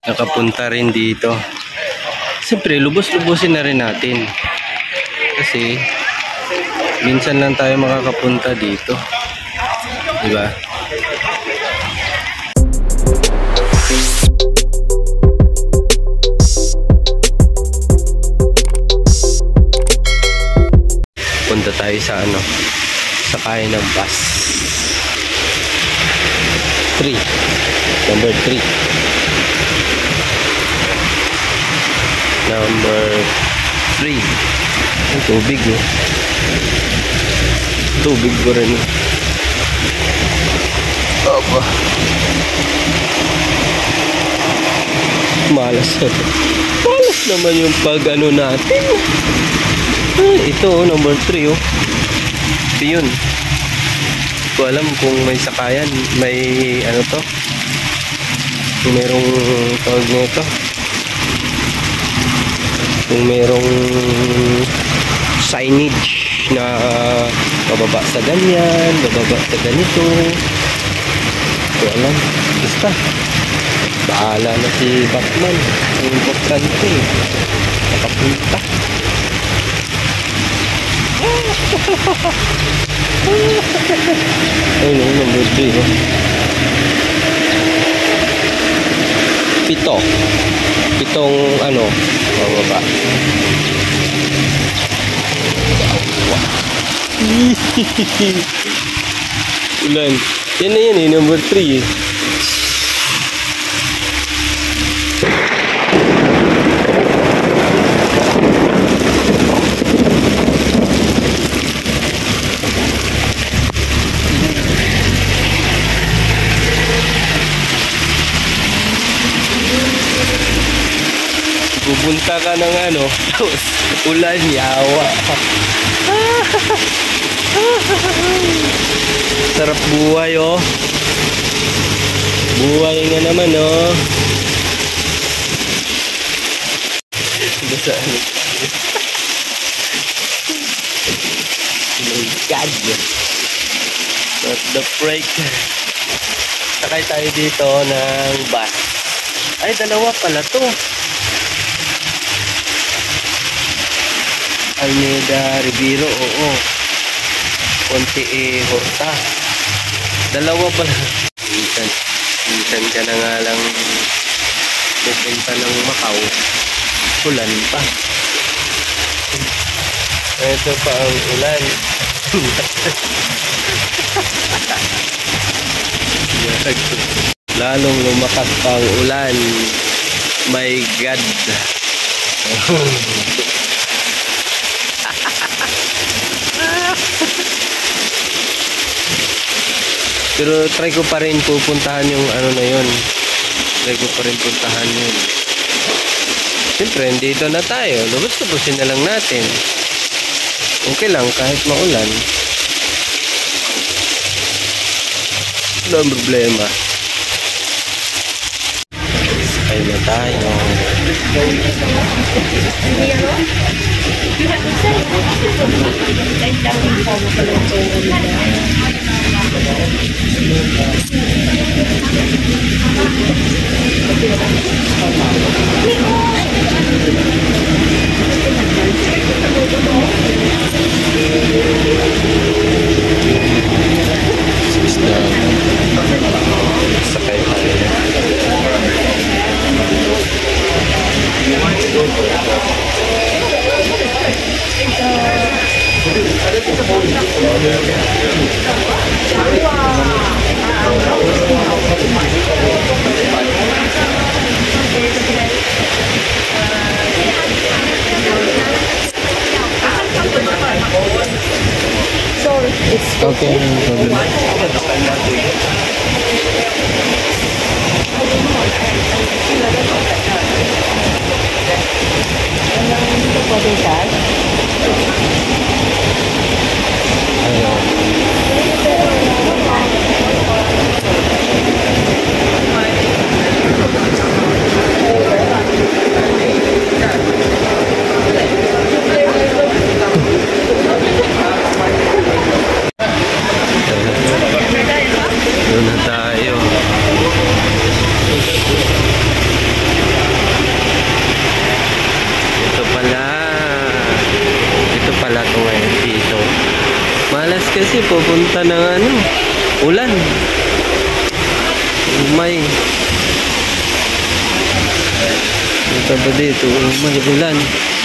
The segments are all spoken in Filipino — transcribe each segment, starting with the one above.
nakapunta rin dito. Siyempre, lubos-lubusin na rin natin. Kasi, minsan lang tayo makakapunta dito. Diba? Punta tayo sa sakay ng bus. 3. Number 3. Number 3. Ang tubig eh. Tubig ko rin. Opa. Malas naman yung pag-ano natin. Ito number 3 oh. Ito yun. Hindi ko alam kung may sakayan. May ano to. Kung merong tawag nito. Kung merong signage na bababa sa ganyan, bababa sa ganito. Hindi ko alam. Basta. Bahala na si Batman. Ang importante. Nakapunta. Ayun o, number 3 oh. 7 ano, bababa. Ulan. Yan na yan eh, number 3 eh. Pupunta ka ng ulan, yawa. Sarap buhay oh. Buhay nga naman oh. Basta oh my God. What the freak. Sakay tayo dito ng bus. Ay, dalawa pala to. Almeida Rivero, oo. Ponte Horta. Dalawa pala. Minsan ka na nga lang pupunta ng Macau. Ulan pa. Ito pa ang ulan. Lalong lumakas pa ang ulan. My God. Pero try ko pa rin pupuntahan yung na yun. Try ko pa rin puntahan yun. Siyempre, dito na tayo. Lubos-lubusin na lang natin. Okay lang kahit maulan. Wala ang problema. Sakay na tayo. Sakay tayo. Okay, no kasi pupunta ng ano, ulan. Umay. Punta ba dito? Umay, ulan.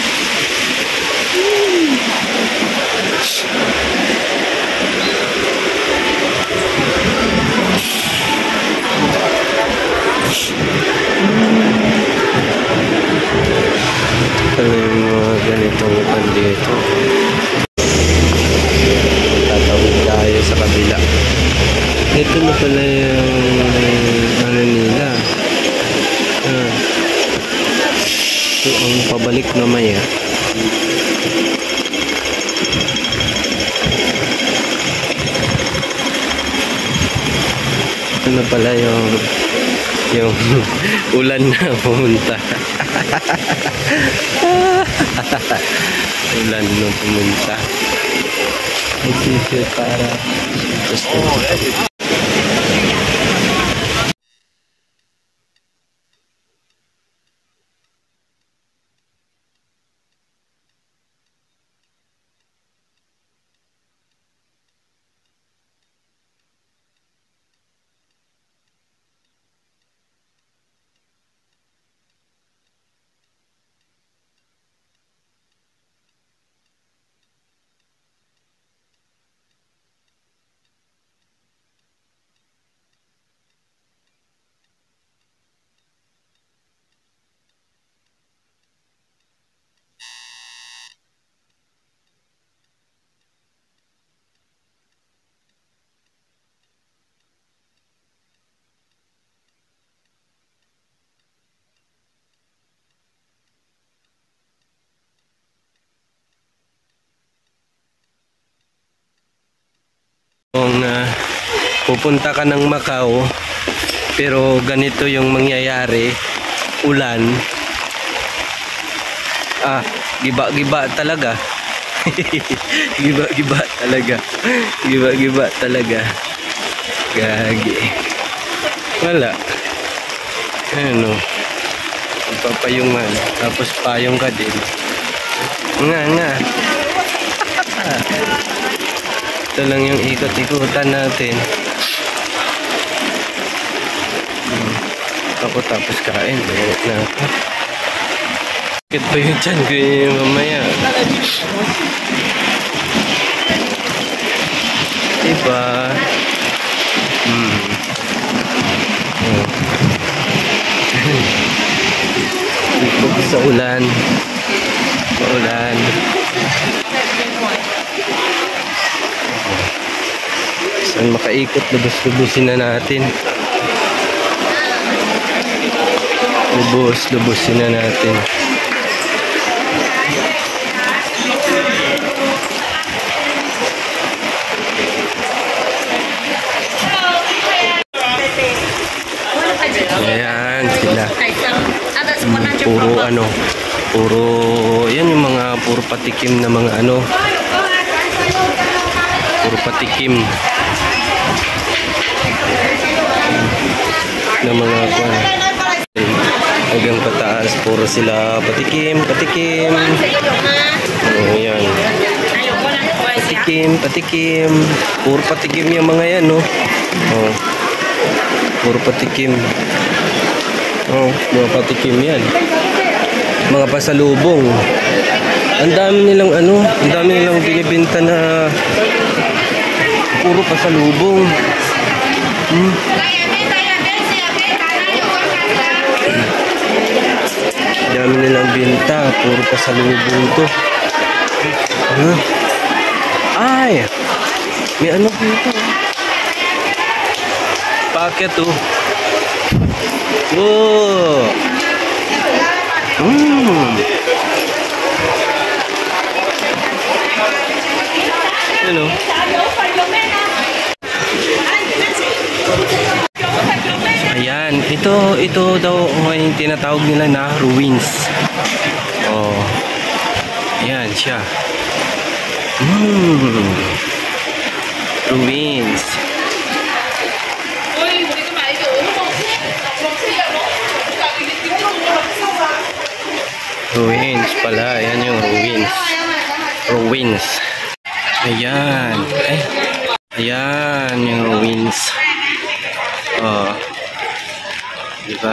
Ano yung mga ganitong upan dito? Tatawid tayo sa kabila. Ito na pala yung ano nila. Ito ang pabalik na maya. Ito na pala yung ulan na pumunta. Ulan na pumunta. Ito para kung pupunta ka ng Macau pero ganito yung mangyayari, ulan, giba-giba talaga. Giba-giba talaga. Giba-giba talaga. Gagi. Wala. Ano? Papayungan. Tapos payong ka din. Nga. Ito lang yung ikot-ikutan natin. Ako tapos kain. Bayot na ako. Bakit pa yung tiyan ko yung mamaya? Diba? Ikot sa ulan. Maulan. Saan makaikot, lubos-lubusin na natin. Lubos-lubusin na natin. Ayan sila. Puro yan yung mga puro patikim na mga ano. Puro patikim na mga kwan. Hanggang pataas puro sila patikim. Ayan. Patikim. Puro patikim yung mga yan, no. Puro patikim. Mga patikim yan. Mga pasalubong. Ang dami nilang binibenta na puro pasalubong. Dami nilang binta, puro pasalubong to. Ay! May ano dito? Paket oh. Wow! Ano? Ayan, ito daw yung tinatawag nila na ruins. Oh. Ayan siya. Ruins. Ruins pala, ayan yung ruins. Ayan. Eh. Ayan yung ruins. Oh. Diba?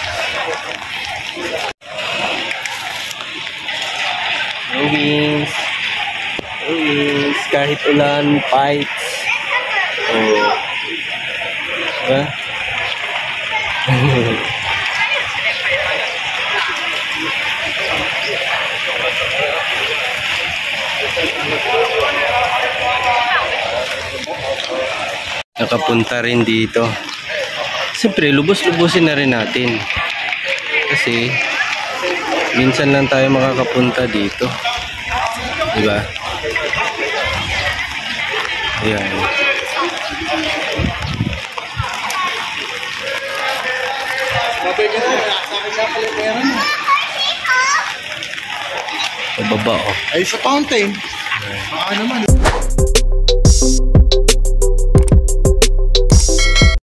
Ruins. Ruins. Kahit ulan, fights. Oh. Diba? Nakapunta rin dito. Siyempre, lubos-lubusin na rin natin. Kasi, minsan lang tayo makakapunta dito. Diba? Ayan. Pababa, oh. Ay, sa fountain. Baka naman.